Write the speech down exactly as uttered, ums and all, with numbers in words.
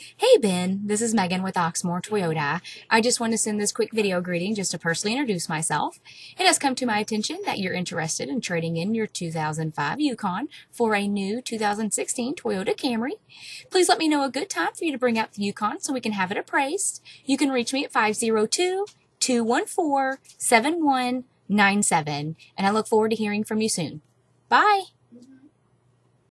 Hey Ben, this is Megan with Oxmoor Toyota. I just want to send this quick video greeting just to personally introduce myself. It has come to my attention that you're interested in trading in your two thousand five Yukon for a new two thousand sixteen Toyota Camry. Please let me know a good time for you to bring out the Yukon so we can have it appraised. You can reach me at five zero two, two one four, seven one nine seven, and I look forward to hearing from you soon. Bye!